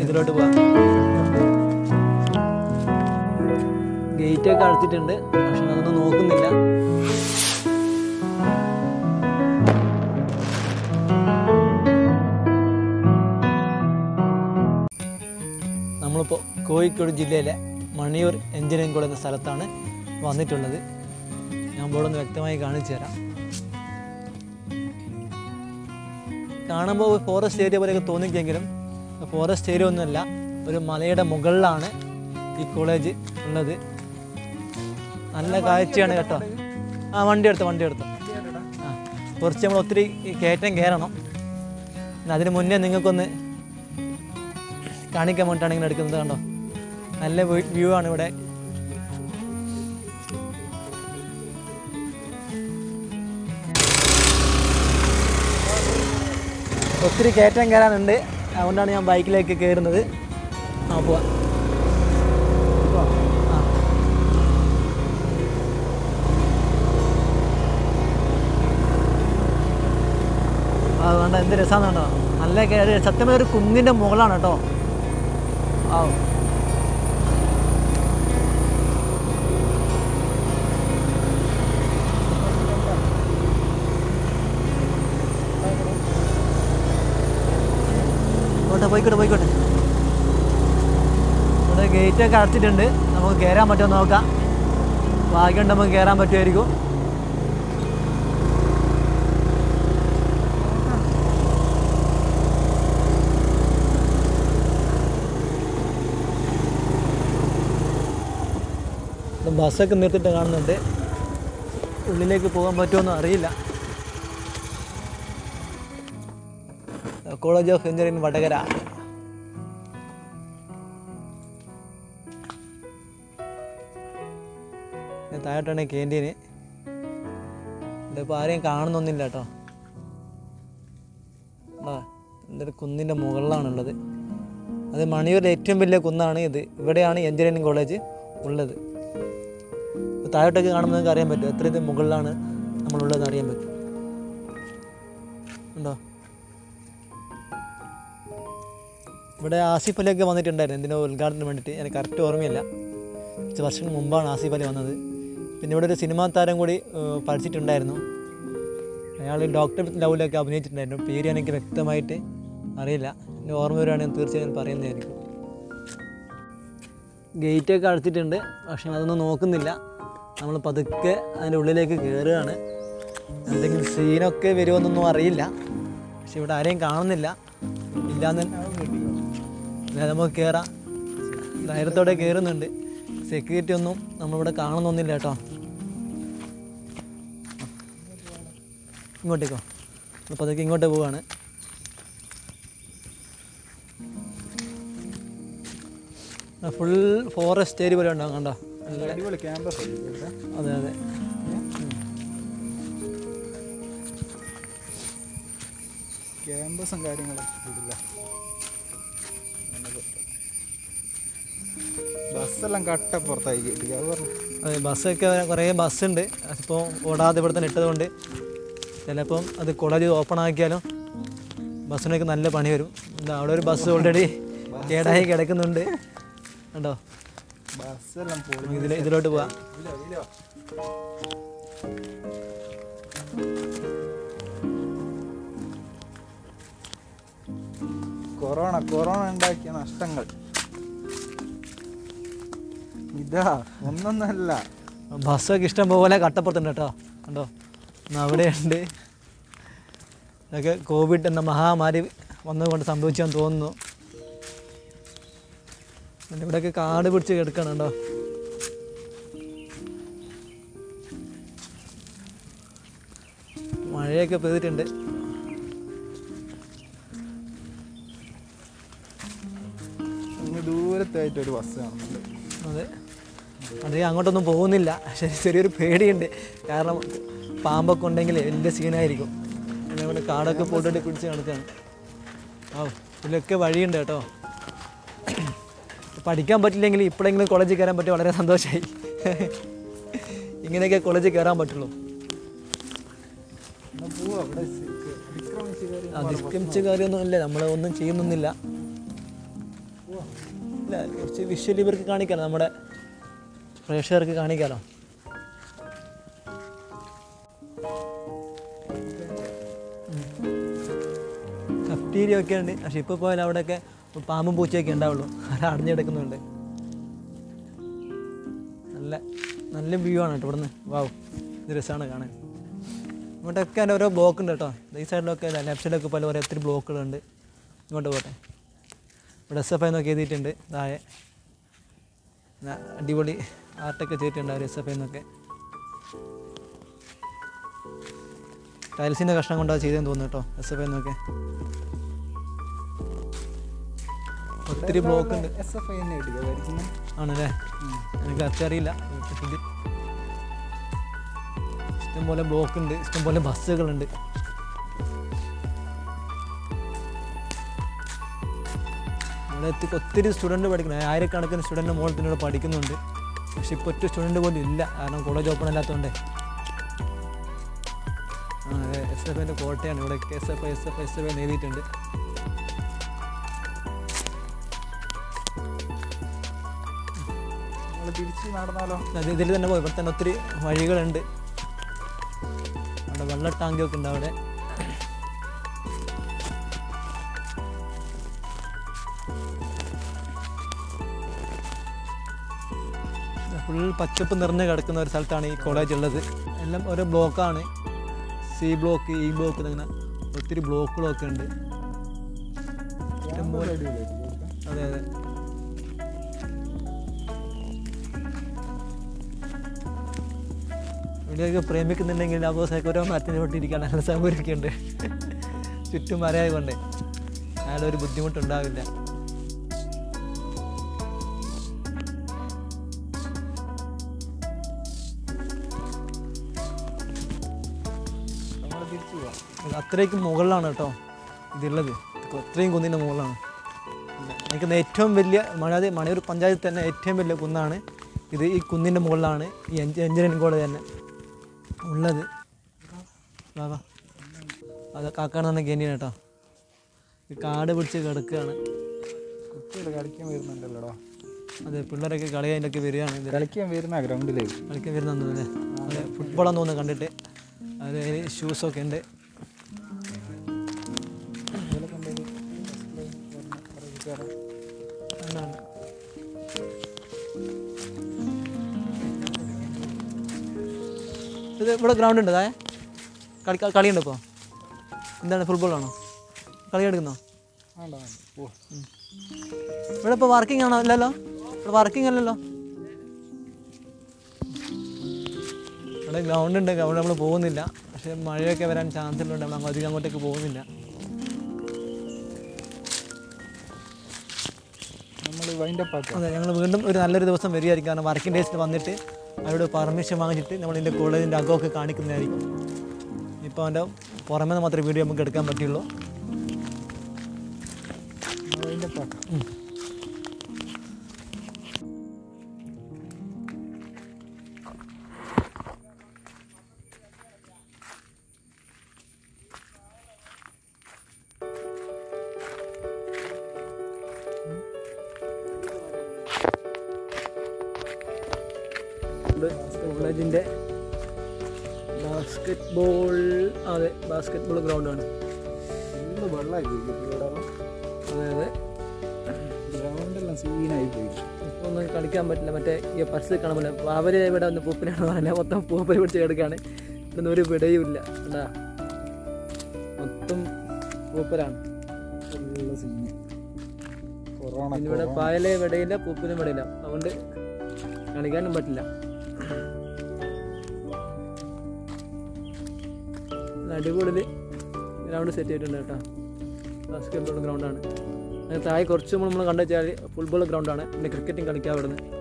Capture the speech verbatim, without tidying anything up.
ഇതിലോട്ട് പോവാം. ഗേറ്റൊക്കെ അടച്ചിട്ടുണ്ട്, പക്ഷെ അതൊന്നും നോക്കുന്നില്ല. നമ്മളിപ്പോൾ കോഴിക്കോട് ജില്ലയിലെ മണിയൂർ എഞ്ചിനീയറിംഗ് കോളേജ് എന്ന സ്ഥലത്താണ് വന്നിട്ടുള്ളത്. ഞാൻ ഇവിടെ ഒന്ന് വ്യക്തമായി കാണിച്ചു തരാം. കാണുമ്പോൾ ഫോറസ്റ്റ് ഏരിയ പോലെയൊക്കെ തോന്നിക്കെങ്കിലും ഫോറസ്റ്റ് ഏരിയ ഒന്നുമല്ല, ഒരു മലയുടെ മുകളിലാണ് ഈ കോളേജ് ഉള്ളത്. നല്ല കാഴ്ചയാണ് കേട്ടോ. ആ വണ്ടി എടുത്തോ വണ്ടി എടുത്തോ ആ കുറച്ച് നമ്മൾ ഒത്തിരി കയറ്റം കയറണം. അതിന് മുന്നേ നിങ്ങൾക്കൊന്ന് കാണിക്കാൻ വേണ്ടിയിട്ടാണ് ഇങ്ങനെ എടുക്കുന്നത്. കണ്ടോ, നല്ല വ്യൂ ആണ് ഇവിടെ. ഒത്തിരി കയറ്റം കയറാനുണ്ട്, അതുകൊണ്ടാണ് ഞാൻ ബൈക്കിലേക്ക് കയറുന്നത്. ആ പോവാം. ആ അതുകൊണ്ട് എന്ത് രസമാണെന്ന് കേട്ടോ. നല്ല കയറി സത്യമായ ഒരു കുന്നിൻ്റെ മുകളാണ് കേട്ടോ. ആ പോയിക്കോട്ടെ പോയിക്കോട്ടെ. ഇവിടെ ഗേറ്റൊക്കെ അടച്ചിട്ടുണ്ട്, നമുക്ക് കയറാൻ പറ്റുമോ നോക്കാം. ഭാഗ്യമുണ്ട് നമുക്ക് കയറാൻ പറ്റുമായിരിക്കും. ബസ്സൊക്കെ നിർത്തിയിട്ട് കാണുന്നുണ്ട്, ഉള്ളിലേക്ക് പോകാൻ പറ്റുമെന്ന് അറിയില്ല. College of engineering Vadakara. താഴോട്ടാണ് ക്യാൻറ്റീന്. ഇതിപ്പോൾ ആരെയും കാണുന്നൊന്നുമില്ല കേട്ടോ. ആ എന്തൊരു കുന്നിൻ്റെ മുകളിലാണുള്ളത്. അത് മണിയൂരിലെ ഏറ്റവും വലിയ കുന്നാണ് ഇത്. ഇവിടെയാണ് എഞ്ചിനീയറിംഗ് കോളേജ് ഉള്ളത്. താഴോട്ടൊക്കെ കാണുമ്പോൾ നിങ്ങൾക്ക് അറിയാൻ പറ്റും എത്ര ഇത് മുകളിലാണ് നമ്മളുള്ളത് അറിയാൻ പറ്റും. ഉണ്ടോ, ഇവിടെ ആസിഫ് അലിയൊക്കെ വന്നിട്ടുണ്ടായിരുന്നു എന്തിനോ ഉദ്ഘാടനത്തിന് വേണ്ടിയിട്ട്. എനിക്ക് കറക്റ്റ് ഓർമ്മയില്ല, കുറച്ച് വർഷം മുമ്പാണ് ആസിഫ് അലി വന്നത്. പിന്നെ ഇവിടെ ഒരു സിനിമാ താരം കൂടി പഠിച്ചിട്ടുണ്ടായിരുന്നു. അയാൾ ഡോക്ടർ ലെവലിലൊക്കെ അഭിനയിച്ചിട്ടുണ്ടായിരുന്നു. പേര് എനിക്ക് വ്യക്തമായിട്ട് അറിയില്ല, എൻ്റെ ഓർമ്മ വരുവാണെങ്കിൽ തീർച്ചയായും പറയുന്നതായിരിക്കും. ഗേറ്റൊക്കെ അടച്ചിട്ടുണ്ട്, പക്ഷേ അതൊന്നും നോക്കുന്നില്ല. നമ്മൾ പതുക്കെ അതിൻ്റെ ഉള്ളിലേക്ക് കയറുകയാണ്. എന്തെങ്കിലും സീനൊക്കെ വരുമെന്നൊന്നും അറിയില്ല, പക്ഷെ ഇവിടെ ആരെയും കാണുന്നില്ല. ഇല്ലാന്ന് നമുക്ക് കയറാം. ധൈര്യത്തോടെ കയറുന്നുണ്ട്. സെക്യൂരിറ്റി ഒന്നും നമ്മളിവിടെ കാണുന്നൊന്നുമില്ല കേട്ടോ. ഇങ്ങോട്ടേക്കോ, പതുക്കെ ഇങ്ങോട്ട് പോവാണ്. ഫുൾ ഫോറസ്റ്റ് ഏരിയ പോലെ ഉണ്ടാകും കണ്ടോ. ക്യാമ്പസ്. അതെ അതെ ക്യാമ്പസും കാര്യങ്ങളൊക്കെ ഇല്ല. ബസ്സെല്ലാം കട്ടപ്പുറത്തായി. അതെ ബസ്സൊക്കെ കുറേ ബസ്സുണ്ട്. അതിപ്പോൾ ഓടാതെ ഇവിടെ തന്നെ ഇട്ടതുകൊണ്ട് ചിലപ്പം അത് കോളേജ് ഓപ്പൺ ആക്കിയാലും ബസ്സിനൊക്കെ നല്ല പണി വരും. എന്താ അവിടെ ഒരു ബസ് ഓൾറെഡി കേടായി കിടക്കുന്നുണ്ട് കണ്ടോ. ബസ്സെല്ലാം ഇതിൽ ഇതിലോട്ട് പോവാം. കൊറോണ കൊറോണ ഉണ്ടാക്കിയ നഷ്ടങ്ങൾ ഇതാ ഒന്നൊന്നല്ല. ബസ്സൊക്കെ ഇഷ്ടം പോലെ കട്ടപ്പുറത്തുണ്ട് കേട്ടോ കണ്ടോ. അവിടെയുണ്ട്. ഇതൊക്കെ കോവിഡ് എന്ന മഹാമാരി വന്നതുകൊണ്ട് സംഭവിച്ചെന്ന് തോന്നുന്നു. പിന്നെ ഇവിടെയൊക്കെ കാട് പിടിച്ച് കിടക്കണം കേട്ടോ. മഴയൊക്കെ പെയ്തിട്ടുണ്ട്. ദൂരത്തായിട്ടൊരു ബസ് കാണുന്നുണ്ട്. അതെ അത് അങ്ങോട്ടൊന്നും പോകുന്നില്ല. പക്ഷേ ചെറിയൊരു പേടിയുണ്ട്, കാരണം പാമ്പൊക്കെ ഉണ്ടെങ്കിൽ വലിയ സീനായിരിക്കും. പിന്നെ ഇവിടെ കാടൊക്കെ പോട്ടിട്ട് പിടിച്ച് കിടക്കുകയാണ്. ആ ഇതിലൊക്കെ വഴിയുണ്ട് കേട്ടോ. പഠിക്കാൻ പറ്റില്ലെങ്കിൽ ഇപ്പോഴെങ്കിലും കോളേജിൽ കയറാൻ പറ്റി വളരെ സന്തോഷമായി. ഇങ്ങനെയൊക്കെ കോളേജിൽ കയറാൻ പറ്റുള്ളൂ. അതിക്രമിച്ച കാര്യമൊന്നും ഇല്ല, നമ്മൾ ഒന്നും ചെയ്യുന്നൊന്നുമില്ല. ഇല്ല കുറച്ച് വിഷ്വലി ഇവർക്ക് കാണിക്കാമല്ലോ, നമ്മുടെ പ്രേക്ഷകർക്ക് കാണിക്കാമല്ലോ. കഫ്റ്റീരിയ ഒക്കെ ഉണ്ട്, പക്ഷെ ഇപ്പോൾ പോയാൽ അവിടെയൊക്കെ പാമ്പും പൂച്ചയൊക്കെ ഉണ്ടാവുള്ളൂ, അത് അടഞ്ഞെടുക്കുന്നുണ്ട്. നല്ല നല്ല വ്യൂ ആണ് കേട്ടോ ഇവിടുന്ന്. വാവ്, ഇത് രസമാണ് കാണാൻ. ഇങ്ങോട്ടൊക്കെ അതിൻ്റെ ഓരോ ബ്ലോക്ക് ഉണ്ട് കേട്ടോ. ഈ സൈഡിലൊക്കെ ലെഫ്റ്റ് സൈഡിലൊക്കെ പല ഓരോ ഒത്തിരി ബ്ലോക്കുകളുണ്ട്. ഇങ്ങോട്ട് പോട്ടെ. ഇവിടെ എസ് എഫ് ഐ എന്നൊക്കെ എഴുതിയിട്ടുണ്ട് താഴെ. അടിപൊളി ആർട്ടൊക്കെ ചെയ്തിട്ടുണ്ട് അവർ എസ് എഫ് ഐ എന്നൊക്കെ. ടൈൽസിൻ്റെ കഷ്ണം കൊണ്ടാണ് ചെയ്തതെന്ന് തോന്നുന്നു കേട്ടോ എസ് എഫ് ഐ എന്നൊക്കെ. ഒത്തിരി ബ്ലോക്ക് ഉണ്ട്. എസ് എഫ് ഐ തന്നെ കിട്ടുക ആണല്ലേ, എനിക്ക് അച്ചറിയില്ല. ഇഷ്ടംപോലെ ബ്ലോക്ക് ഉണ്ട്, ഇഷ്ടംപോലെ ബസ്സുകളുണ്ട്. ഇവിടെ എത്തി ഒത്തിരി സ്റ്റുഡൻറ്റ് പഠിക്കുന്നത്, ആയിരക്കണക്കിന് സ്റ്റുഡൻറ്റ് മോളത്തിനോട് പഠിക്കുന്നുണ്ട്. പക്ഷെ ഇപ്പോൾ ഒറ്റ സ്റ്റുഡൻറ്റ് പോലും ഇല്ല, കാരണം കോളേജ് ഓപ്പൺ അല്ലാത്തതുകൊണ്ട്. ആ അതെ, എസ് എഫ് ഐൻ്റെ കോട്ടയാണ് ഇവിടെ. S F I S F I S F I എഴുതിയിട്ടുണ്ട്. തിരിച്ച് നടന്നാലോ? അത് ഇതിൽ തന്നെ പോയി. ഇവിടെ തന്നെ ഒത്തിരി വഴികളുണ്ട്. അവിടെ വെള്ള ടാങ്കൊക്കെ ഉണ്ട് അവിടെ. ഫുൾ പച്ചപ്പ് നിറഞ്ഞ് കിടക്കുന്ന ഒരു സ്ഥലത്താണ് ഈ കോളേജ് ഉള്ളത്. എല്ലാം ഓരോ ബ്ലോക്കാണ്. സി ബ്ലോക്ക്, ഇ ബ്ലോക്ക്, അങ്ങനെ ഒത്തിരി ബ്ലോക്കുകളൊക്കെ ഉണ്ട്. ഇഷ്ടംപോലെ. അതെ അതെ, ഇവിടെയൊക്കെ പ്രേമിക്കുന്നുണ്ടെങ്കിൽ അബോസൊക്കെ ഓരോ മരത്തിന് തൊട്ടിരിക്കാൻ നല്ല സൗകര്യമൊക്കെ ഉണ്ട്. ചുറ്റും മരയായി കൊണ്ടേ അയാളൊരു ബുദ്ധിമുട്ടുണ്ടാവില്ല. അത്രയ്ക്കും മുകളിലാണ് കേട്ടോ ഇതുള്ളത്. അത്രയും കുന്നിൻ്റെ മുകളിലാണ്. എനിക്ക് ഏറ്റവും വലിയ മണാതി മണിയൂർ പഞ്ചായത്തിൽ തന്നെ ഏറ്റവും വലിയ കുന്നാണ് ഇത്. ഈ കുന്നിൻ്റെ മുകളിലാണ് ഈ എഞ്ചിനീയറിംഗ് കോളേജ് തന്നെ ഉള്ളത്. വാ, അത് കാക്കാണെന്ന് ഗനിയാണ് കേട്ടോ. ഈ കാട് പിടിച്ച് കിടക്കുകയാണ്. കുട്ടികൾ കളിക്കാൻ വരുന്നുണ്ടല്ലോടാ. അതെ, പിള്ളേരൊക്കെ കളി അതിൻ്റെയൊക്കെ വരികയാണ്. ഇത് കളിക്കാൻ വരുന്ന ഗ്രൗണ്ടിലേക്ക് കളിക്കാൻ വരുന്ന അല്ലേ. അതെ, ഫുട്ബോളാന്ന് തോന്നുന്നു കണ്ടിട്ട്. അത് ഷൂസൊക്കെ ഉണ്ട്. ഇത് ഇവിടെ ഗ്രൗണ്ട് ഉണ്ട്. താഴെ കളി കളിയുണ്ട് ഇപ്പോൾ. എന്താണ്, ഫുട്ബോളാണോ കളി എടുക്കുന്നോ? ഇവിടെ ഇപ്പോൾ വർക്കിംഗ് ആണോ? അല്ലല്ലോ, ഇവിടെ വർക്കിംഗ് അല്ലല്ലോ. ഇവിടെ ഗ്രൗണ്ട് ഉണ്ട്, അവിടെ നമ്മൾ പോകുന്നില്ല. പക്ഷേ മഴയൊക്കെ വരാൻ ചാൻസ് ഉള്ളതുകൊണ്ട് നമ്മൾ അധികം അങ്ങോട്ടേക്ക് പോകുന്നില്ല. അതെ, ഞങ്ങൾ വീണ്ടും ഒരു നല്ലൊരു ദിവസം വരികയായിരിക്കും. കാരണം വർക്കിംഗ് ഡേയ്സിൽ വന്നിട്ട് അവരോട് പെർമിഷൻ വാങ്ങിച്ചിട്ട് നമ്മൾ ഇതിൻ്റെ കോളേജിൻ്റെ അകമൊക്കെ കാണിക്കുന്നതായിരിക്കും. ഇപ്പോൾ അവൻ്റെ പുറമേ നിന്ന് മാത്രമേ വീഡിയോ നമുക്ക് എടുക്കാൻ പറ്റുള്ളൂ. കോളേജിൻ്റെ ബാസ്കറ്റ് ബോൾ, അതെ ബാസ്കറ്റ് ബോൾ ഗ്രൗണ്ടാണ്. അതെ അതെ, ഗ്രൗണ്ടെല്ലാം സീനായി പോയി. ഇപ്പോൾ ഒന്നും കളിക്കാൻ പറ്റില്ല. മറ്റേ ഈ പരിസ്ഥിതി കാണുമ്പോൾ അവർ ഇവിടെ ഒന്ന് പൂപ്പിലാണ് പറഞ്ഞാൽ മൊത്തം പൂപ്പൽ പിടിച്ച് കിടക്കുകയാണ്. ഇവിടുന്ന് ഒരു വിടയും ഇല്ല. എന്താ, മൊത്തം പൂപ്പലാണ്. ഇവിടെ പായലേ വിടയില്ല, പൂപ്പിലും വിടയില്ല. അതുകൊണ്ട് കളിക്കാനും പറ്റില്ല. അടിപൊളി ഗ്രൗണ്ട് സെറ്റ് ചെയ്തിട്ടുണ്ട് കേട്ടോ. ബാസ്കറ്റ് ബോൾ ഗ്രൗണ്ടാണ്. താഴെ കുറച്ച് നമ്മൾ കണ്ടു വെച്ചാൽ ഫുട്ബോൾ ഗ്രൗണ്ടാണ്. പിന്നെ ക്രിക്കറ്റും കളിക്കാം ഇവിടുന്ന്.